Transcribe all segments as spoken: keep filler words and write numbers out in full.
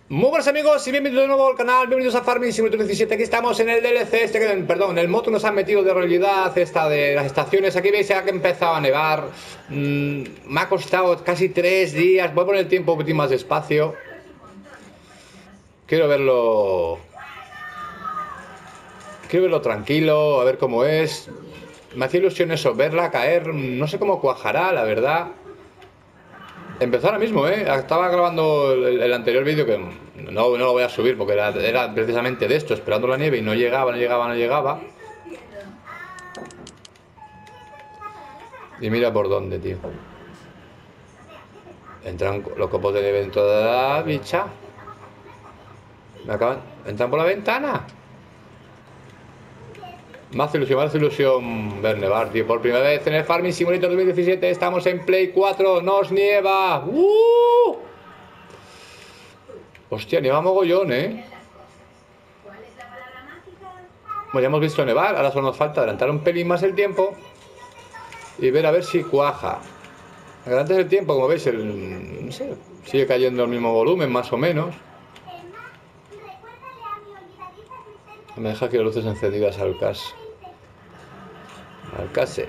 Muy buenos amigos y bienvenidos de nuevo al canal, bienvenidos a Farming Simulator diecisiete. Aquí estamos en el D L C este, que, perdón, en el modo nos han metido de realidad esta de las estaciones. Aquí veis ya que ha empezado a nevar. mm, Me ha costado casi tres días. Voy a poner el tiempo un poquito más despacio. Quiero verlo Quiero verlo tranquilo, a ver cómo es. Me hace ilusión eso, verla caer. No sé cómo cuajará, la verdad. Empezó ahora mismo, ¿eh? Estaba grabando el, el anterior vídeo que no, no lo voy a subir porque era, era precisamente de esto, esperando la nieve y no llegaba, no llegaba, no llegaba. Y mira por dónde, tío. Entran los copos de nieve en toda la bicha. Me acaban... ¿Entran por la ventana? Me hace ilusión, me hace ilusión ver nevar, tío. Por primera vez en el Farming Simulator dos mil diecisiete estamos en Play cuatro. ¡Nos nieva! ¡Uh! Hostia, nieva mogollón, ¿eh? Bueno, ya hemos visto nevar. Ahora solo nos falta adelantar un pelín más el tiempo y ver a ver si cuaja. Adelantes el tiempo, como veis, el, no sé, sigue cayendo el mismo volumen, más o menos. Me deja aquí las luces encendidas al cas. Al case.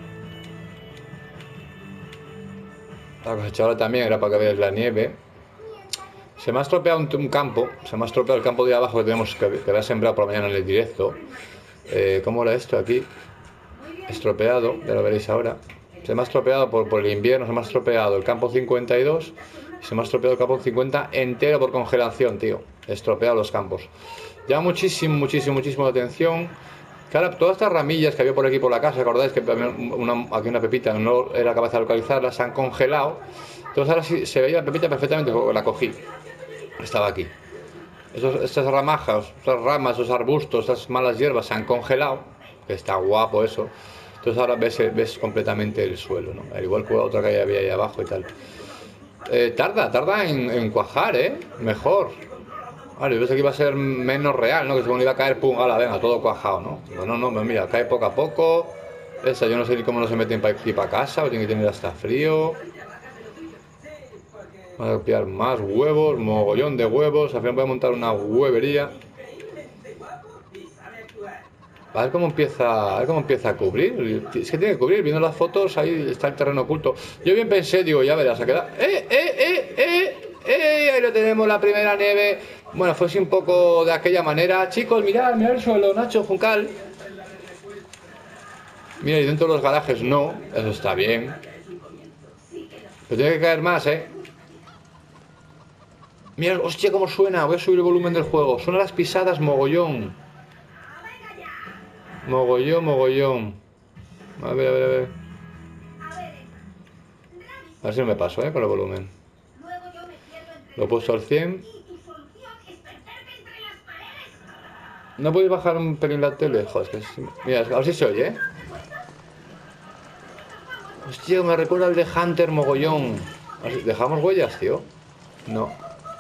La cosechadora también era para que veáis la nieve. Se me ha estropeado un, un campo. Se me ha estropeado el campo de abajo que tenemos que, que había sembrado por la mañana en el directo. Eh, ¿Cómo era esto aquí? Estropeado, ya lo veréis ahora. Se me ha estropeado por, por el invierno. Se me ha estropeado el campo cincuenta y dos. Y se me ha estropeado el campo cincuenta entero por congelación, tío. Estropeado los campos. Llama muchísimo, muchísimo, muchísimo la atención. Claro, todas estas ramillas que había por aquí por la casa, ¿acordáis que una, aquí una pepita no era capaz de localizarlas? Se han congelado. Entonces ahora sí se veía la pepita perfectamente, la cogí. Estaba aquí. Esos, estas ramajas, estas ramas, esos arbustos, estas malas hierbas se han congelado. Que está guapo eso. Entonces ahora ves, ves completamente el suelo, ¿no? Al igual que otra que había ahí abajo y tal. Eh, tarda, tarda en, en cuajar, ¿eh? Mejor. Vale, yo pensé que iba a ser menos real, ¿no? Que según iba a caer, pum, ala, venga, todo cuajado, ¿no? No, no, no, mira, cae poco a poco. Esa, yo no sé ni cómo no se meten para aquí para casa, o tiene que tener hasta frío. Vamos a copiar más huevos, mogollón de huevos. Al final voy a montar una huevería. A ver cómo empieza, a ver cómo empieza a cubrir. Es que tiene que cubrir, viendo las fotos, ahí está el terreno oculto. Yo bien pensé, digo, ya verás, a quedar. ¡Eh, eh, eh, eh! ¡Eh! Ahí lo tenemos, la primera nieve. Bueno, fuese un poco de aquella manera. Chicos, mirad, mirad el suelo, Nacho, Juncal. Mira, y dentro de los garajes no, eso está bien. Pero tiene que caer más, ¿eh? Mira, hostia, cómo suena. Voy a subir el volumen del juego. Suenan las pisadas mogollón. Mogollón, mogollón. A ver, a ver, a ver. A ver si no me paso, ¿eh? Con el volumen. Lo he puesto al cien. ¿No podéis bajar un pelín la tele? Joder, es que... Mira, a ver si se oye, ¿eh? Hostia, me recuerda al de Hunter mogollón. ¿Dejamos huellas, tío? No.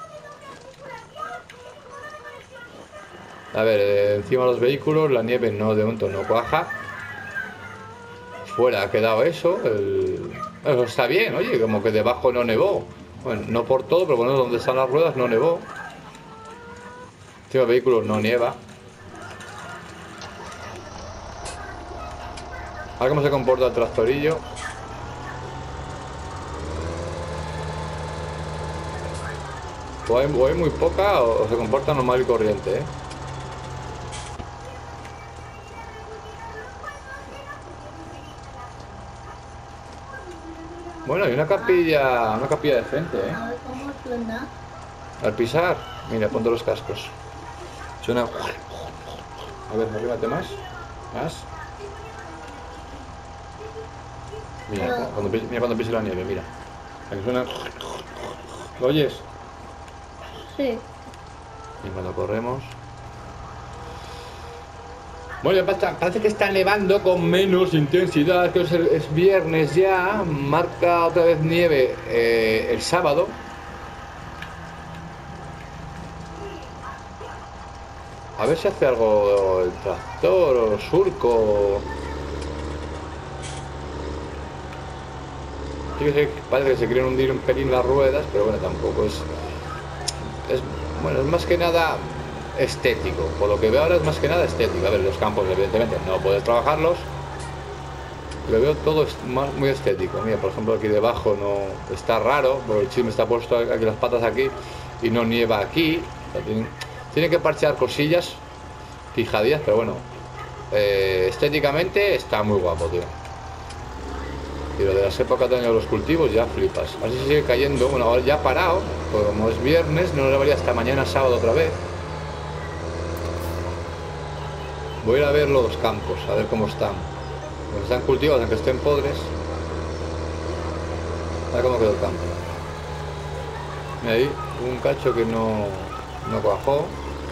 A ver, eh, encima de los vehículos, la nieve no, de momento no cuaja. Fuera ha quedado eso. El... Eso está bien, oye, como que debajo no nevó. Bueno, no por todo, pero bueno, donde están las ruedas no nevó. Encima de vehículos no nieva. A ver cómo se comporta el tractorillo. O hay, o hay muy poca o, o se comporta normal y corriente, ¿eh? Bueno, hay una capilla, una capilla decente, ¿eh? A ver cómo suena. Al pisar, mira, ponte los cascos. Suena... A ver, arríbate más. Más. Mira, cuando, mira cuando pise la nieve, mira. Aquí suena... ¿Lo oyes? Sí. Y cuando corremos... Bueno, parece que está nevando con menos intensidad, que es, es viernes ya, marca otra vez nieve eh, el sábado. A ver si hace algo el tractor o el surco. Sí que parece que se quieren hundir un pelín las ruedas, pero bueno, tampoco es... es, bueno, es más que nada estético. Por lo que veo ahora es más que nada estético. A ver, los campos evidentemente no puedes trabajarlos. Lo veo todo es más, muy estético. Mira, por ejemplo, aquí debajo no está raro, porque el chisme está puesto aquí las patas aquí y no nieva aquí. O sea, tiene, tiene que parchear cosillas fijadillas, pero bueno, eh, estéticamente está muy guapo, tío. Y lo de las épocas de año de los cultivos ya flipas. Así se sigue cayendo. Bueno, ahora ya ha parado, porque como es viernes, no lo debería hasta mañana sábado otra vez. Voy a ir a ver los campos, a ver cómo están. Pues están cultivados, aunque estén podres. A ver cómo quedó el campo. Mira ahí, un cacho que no, no cuajó.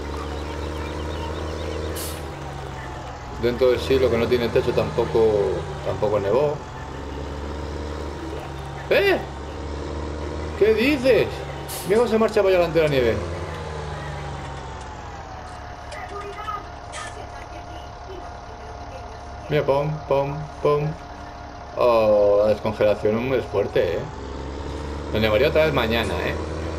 Dentro del silo que no tiene techo tampoco, tampoco nevó. ¡Eh! ¿Qué dices? Mira cómo se marcha para allá delante de la nieve. Mira, pom, pom, pom. Oh, la descongelación es fuerte, ¿eh? Me nevaría otra vez mañana, ¿eh?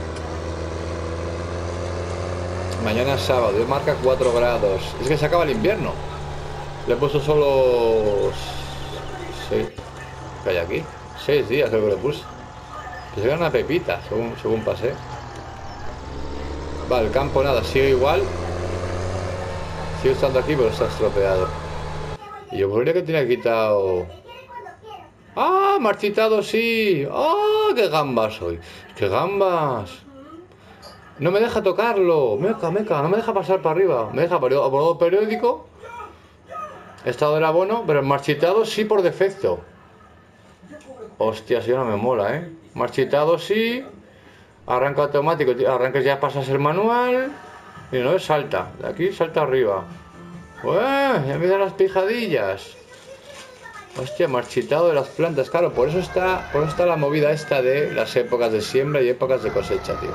Mañana es sábado, Dios marca cuatro grados. Es que se acaba el invierno. Le he puesto solo... seis... ¿Qué hay aquí? Seis días creo que le puse. Que se vea una pepita, según, según pasé. Vale, el campo nada, sigue igual. Sigo estando aquí, pero está estropeado. Y yo podría que tenía quitado... ¡Ah! Marchitado, sí. ¡Ah! ¡Qué gambas soy! ¡Qué gambas! No me deja tocarlo. Meca, meca, no me deja pasar para arriba. Me deja por modo periódico. Estado del abono, pero el marchitado sí por defecto. Hostia, si no me mola, ¿eh? Marchitado sí. Arranca automático. Arranques ya pasas el manual. Y no es salta. De aquí salta arriba. ¡Ueh! Ya me dan las pijadillas. Hostia, marchitado de las plantas. Claro, por eso está, por eso está la movida esta de las épocas de siembra y épocas de cosecha, tío.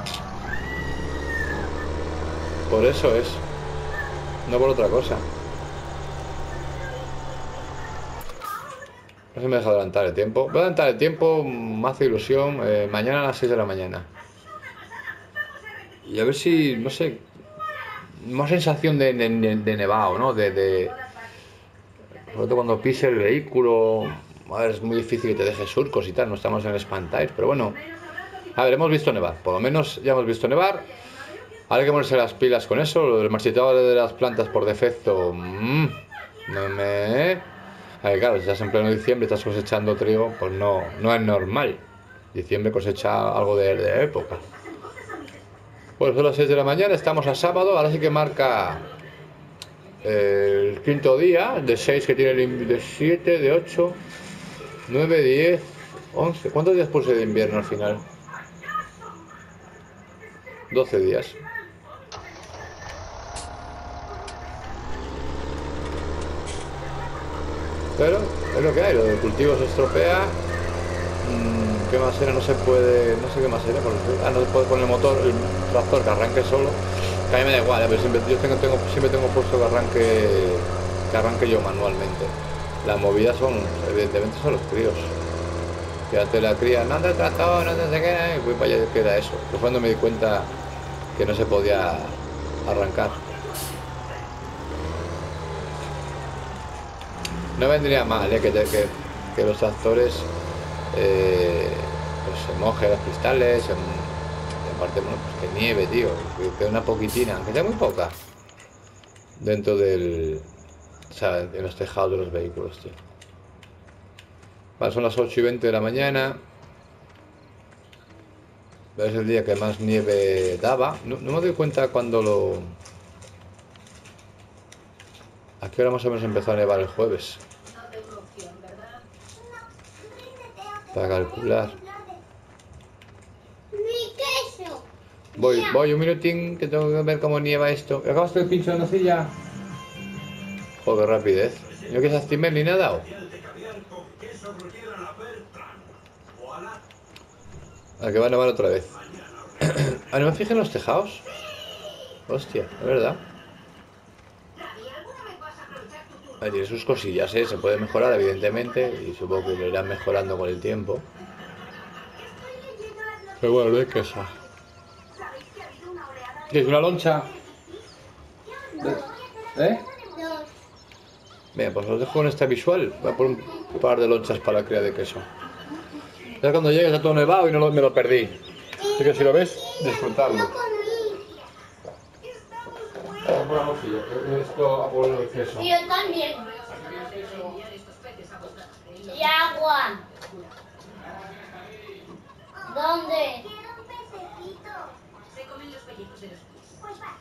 Por eso es. No por otra cosa. No se me deja adelantar el tiempo. Voy a adelantar el tiempo, más ilusión. Eh, mañana a las seis de la mañana. Y a ver si, no sé, más sensación de, de, de nevado, ¿no? De, de... Sobre todo cuando pise el vehículo. A ver, es muy difícil que te deje surcos y tal. No estamos en el Spantire, pero bueno. A ver, hemos visto nevar. Por lo menos ya hemos visto nevar. Ahora hay que ponerse las pilas con eso. Lo del marchitado de las plantas por defecto. Mmm, no me... A ver, claro, si estás en pleno diciembre y estás cosechando trigo, pues no, no es normal. Diciembre cosecha algo de, de época. Pues son las seis de la mañana, estamos a sábado. Ahora sí que marca el quinto día, de seis que tiene el de siete, de ocho, nueve, diez, once. ¿Cuántos días puse de invierno al final? doce días. Pero es lo que hay, lo del cultivo se estropea. Mm, ¿Qué más era? No se puede... No sé qué más era. Ah, no se puede poner el motor, el tractor que arranque solo. Que a mí me da igual, ¿eh? Pero siempre, yo tengo, tengo, siempre tengo puesto que arranque, que arranque yo manualmente. Las movidas son, evidentemente, son los críos. Fíjate la cría, no te tractor, no te sé qué, y voy para allá, queda eso. Fue cuando me di cuenta que no se podía arrancar. No vendría mal, ¿eh? que, que, que los tractores eh, pues se mojen los cristales, se, y aparte, bueno, pues que nieve, tío, que, que una poquitina, aunque sea muy poca, dentro del... O sea, en los tejados de los vehículos, tío. Vale, son las ocho y veinte de la mañana. Es el día que más nieve daba. No, no me doy cuenta cuando lo... ¿A qué hora más o menos empezó a nevar el jueves? Para calcular. Voy, voy un minutín, que tengo que ver cómo nieva esto. ¿Acabaste el pincho de nocilla? Joder, rapidez. ¿No quieres estimer ni nada? ¿O? A que va a nevar otra vez. Ah, no me fijé en los tejados. Hostia, es verdad. Ahí tiene sus cosillas, ¿eh? Se puede mejorar, evidentemente. Y supongo que lo irán mejorando con el tiempo. Pero bueno, no hay queja. ¿Quieres una loncha? ¿Eh? Dos. Bien, pues os dejo con esta visual. Voy a poner un par de lonchas para la cría de queso. Ya cuando llegues a todo nevado y no lo- me lo perdí. Así que si lo ves, disfrutarlo. No comí. Vamos por la morcilla. Esto a por el queso. Y yo también. Y agua. ¿Dónde? Quiero un pececito. Se comen los pellizcos de los pies. Pues va.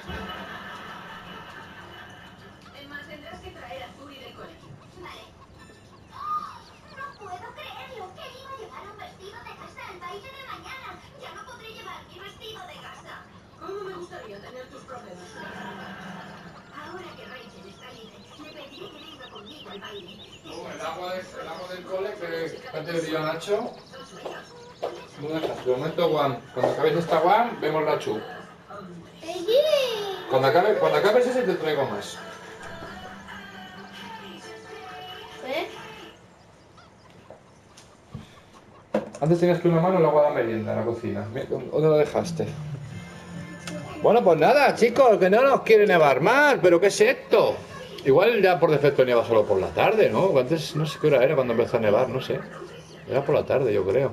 Además tendrás que traer a Zuri del colegio. Vale. No puedo creerlo. Que iba a llevar un vestido de casa al baile de mañana. Ya no podré llevar mi vestido de casa. ¿Cómo me gustaría tener tus problemas? Ahora que Rachel está libre, le pediré que venga conmigo al baile. El agua, de, el agua del cole que antes le dio a Nacho. De momento, Juan. Cuando acabes esta Juan, vemos la Chu. Cuando, acabe, cuando acabes ese te traigo más. ¿Eh? Antes tenías que una mano el agua de la merienda en la cocina. ¿Dónde lo dejaste? Bueno, pues nada, chicos, que no nos quiere nevar más. ¿Pero qué es esto? Igual ya por defecto nieva solo por la tarde, ¿no? Antes no sé qué hora era cuando empezó a nevar, no sé. Era por la tarde, yo creo.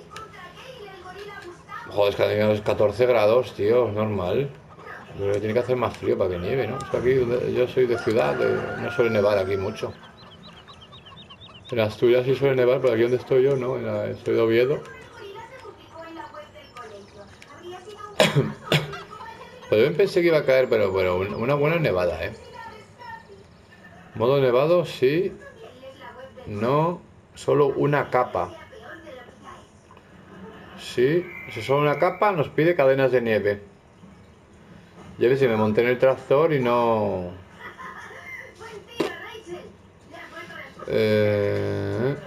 Joder, es que ha catorce grados, tío, es normal. Pero tiene que hacer más frío para que nieve, ¿no? Es que aquí, yo soy de ciudad, de- no suele nevar aquí mucho. En Asturias sí suele nevar, pero aquí donde estoy yo, ¿no? En la- soy de Oviedo. Pues yo pensé que iba a caer, pero bueno, una buena nevada, ¿eh? Modo nevado, sí. No, solo una capa. Sí, si solo una capa nos pide cadenas de nieve. Ya ves, si me monté en el tractor y no... Eh...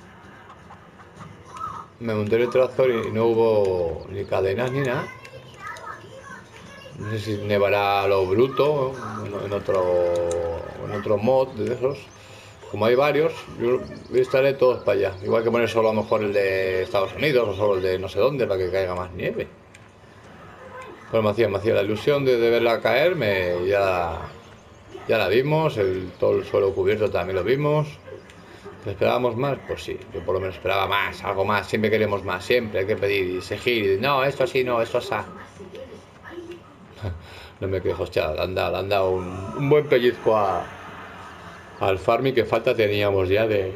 Me monté en el tractor y no hubo ni cadenas ni nada. No sé si nevará a lo bruto, en otro, en otro mod de esos. Como hay varios, yo estaré todos para allá. Igual que poner solo a lo mejor el de Estados Unidos o solo el de no sé dónde para que caiga más nieve. Pues me hacía, me hacía la ilusión de, de verla caer, me, ya, ya la vimos, el, todo el suelo cubierto también lo vimos. ¿Esperábamos más? Pues sí, yo por lo menos esperaba más, algo más, siempre queremos más, siempre hay que pedir y exigir, no, esto así, no, esto así. No me quejo, hostia, le han dado, le han dado un, un buen pellizco a, al farming que falta teníamos ya de...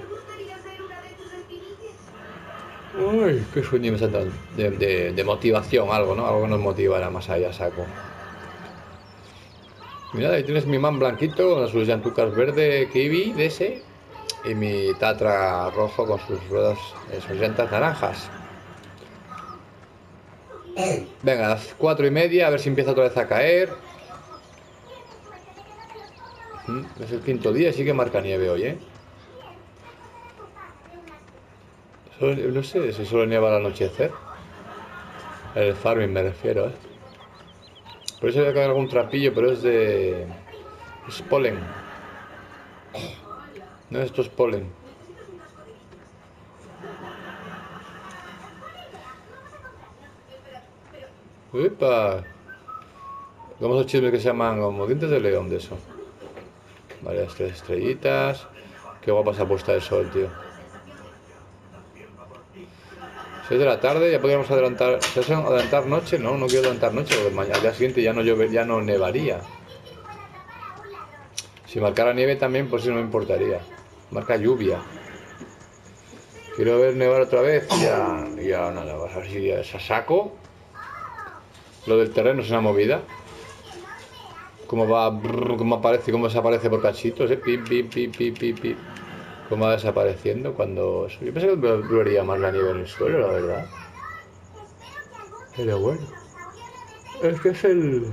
Uy, qué sueño me salta de, de, de motivación, algo, ¿no? Algo que nos motivara más allá, saco. Mira, ahí tienes mi man blanquito con sus llantucas verde kiwi de ese y mi Tatra rojo con sus ruedas, eh, sus llantas naranjas. Venga, a las cuatro y media, a ver si empieza otra vez a caer. Es el quinto día, sí que marca nieve hoy, ¿eh? Solo, no sé si solo nieva al anochecer. El farming me refiero, ¿eh? Por eso voy a caer algún trapillo, pero es de... es polen. No, esto es polen. ¡Uepa! Vamos a chismes que se llaman como dientes de león de eso. Vale, las tres estrellitas. Qué guapa se ha puesto el sol, tío. seis de la tarde, ya podríamos adelantar. ¿Se hace adelantar noche? No, no quiero adelantar noche, porque mañana, al día siguiente ya no llover, ya no nevaría. Si marcara nieve también, pues sí, no me importaría. Marca lluvia. Quiero ver nevar otra vez. Ya, ya nada, vas a ver si ya se saco. Lo del terreno es una movida. Cómo va, brrr, cómo aparece, cómo desaparece por cachitos, eh. Pim, pim, pim, pim, pim, pim. Cómo va desapareciendo cuando... Yo pensé que duraría más la nieve en el suelo, la verdad. Pero bueno. Es que es el...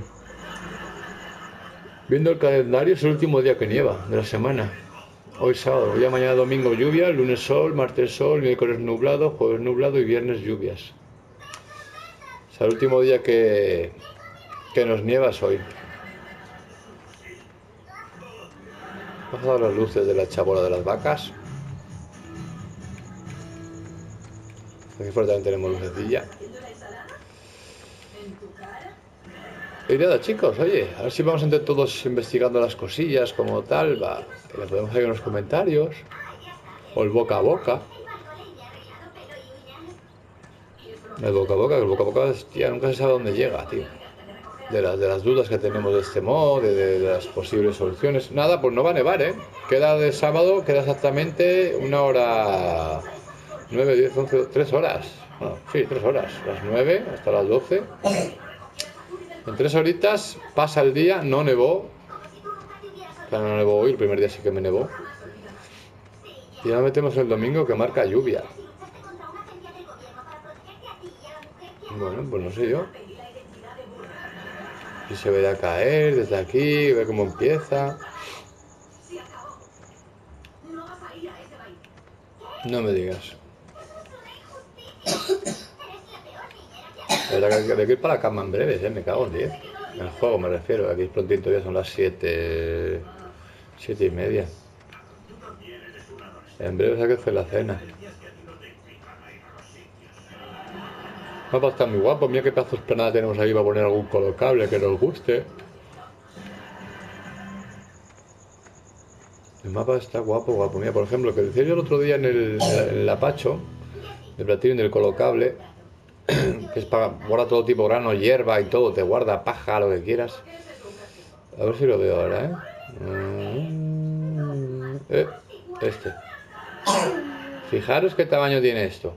Viendo el calendario, es el último día que nieva de la semana. Hoy sábado, ya mañana domingo lluvia, lunes sol, martes sol, miércoles nublado, jueves nublado y viernes lluvias. O sea, el último día que, que nos nieva es hoy. Vamos a dar las luces de la chabola de las vacas. Aquí fuera también tenemos lucecilla. Y nada, chicos, oye, a ver si vamos entre todos investigando las cosillas como tal, va. Que le podemos hacer en los comentarios. O el boca a boca. El boca a boca, el boca a boca, ya nunca se sabe dónde llega, tío. De las, de las dudas que tenemos de este mod, de, de, de las posibles soluciones. Nada, pues no va a nevar, ¿eh? Queda de sábado, queda exactamente una hora... nueve, diez, once, tres horas. Bueno, sí, tres horas. Las nueve hasta las doce. En tres horitas pasa el día, no nevó. Claro, no nevó hoy, el primer día sí que me nevó. Y ya metemos el domingo que marca lluvia. Bueno, pues no sé yo. Si se verá caer desde aquí, ver cómo empieza. No me digas. La verdad que hay que ir para la cama en breves, ¿eh? Me cago en diez. En el juego me refiero, aquí es prontito, ya son las siete, siete y media. En breve hay que hacer la cena. El mapa está muy guapo, mira qué pedazos de esplanada tenemos aquí para poner algún colocable que nos guste. El mapa está guapo, guapo. Mira, por ejemplo, que decía yo el otro día en el, en el Apacho, el platillo del colocable, que es para guardar todo tipo de grano, hierba y todo, te guarda paja, lo que quieras. A ver si lo veo ahora, ¿eh? eh este. Fijaros qué tamaño tiene esto.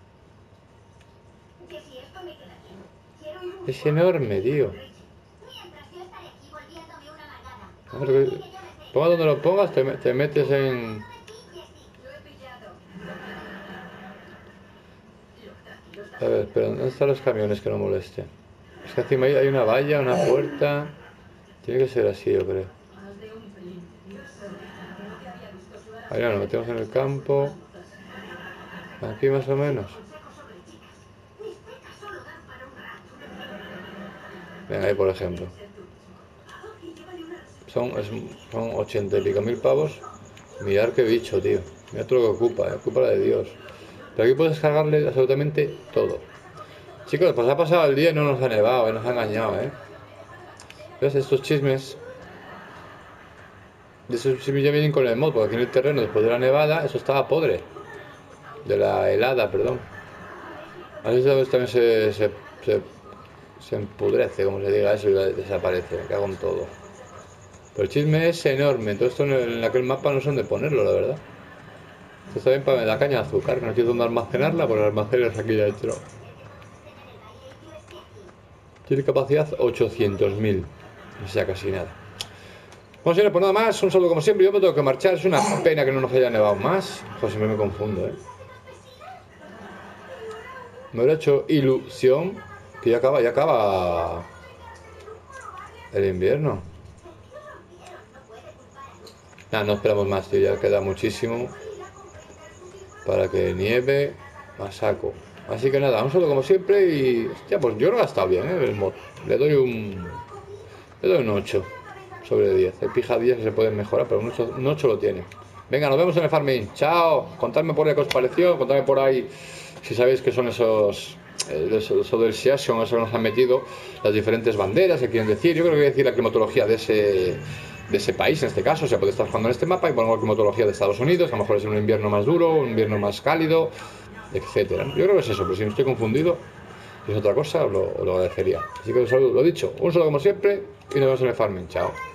Es enorme, tío. Ponga donde lo pongas, te, te metes en... A ver, pero ¿dónde están los camiones que no molesten? Es que encima hay una valla, una puerta... Tiene que ser así, yo creo. Ahí nos metemos en el campo. Aquí más o menos. Venga, ahí por ejemplo. Son, es, son ochenta y pico mil pavos. Mirad qué bicho, tío. Mirad todo lo que ocupa, eh. Ocupa la de Dios. Pero aquí puedes cargarle absolutamente todo. Chicos, pues ha pasado el día y no nos ha nevado, eh. Nos ha engañado, eh. ¿Ves? Estos chismes. De esos chismes ya vienen con el mod, porque aquí en el terreno, después de la nevada, eso estaba podre. De la helada, perdón. A veces también se, se, se, se empudrece, como se diga eso, y desaparece. Me cago en todo. Pero el chisme es enorme. Todo esto en aquel mapa no sé dónde ponerlo, la verdad. Esto está bien para la caña de azúcar, que no quiero dónde almacenarla, pues el almacén es aquí dentro. Tiene capacidad ochocientos mil. O sea, casi nada. Bueno, señores, pues nada más. Un saludo como siempre. Yo me tengo que marchar. Es una pena que no nos haya nevado más. Pues siempre me confundo, ¿eh? Me hubiera hecho ilusión que ya acaba, ya acaba el invierno. Nada, no esperamos más, tío. Ya queda muchísimo para que nieve a saco. Así que nada, un saludo como siempre y... Hostia, pues yo creo que ha estado bien, ¿eh? El mod. Le doy un... Le doy un ocho sobre diez. Hay pijadillas que se pueden mejorar, pero un ocho, un ocho lo tiene. Venga, nos vemos en el farming. Chao. Contadme por ahí qué os pareció. Contadme por ahí si sabéis qué son esos... Eso, eso del Season, eso que nos han metido. Las diferentes banderas que quieren decir. Yo creo que voy a decir la climatología de ese... de ese país en este caso, o sea, puede estar jugando en este mapa y ponemos climatología de Estados Unidos, a lo mejor es un invierno más duro, un invierno más cálido, etcétera. Yo creo que es eso, pero si no estoy confundido, si es otra cosa, os lo, os lo agradecería. Así que os saludo, lo dicho, un saludo como siempre y nos vemos en el farming. Chao.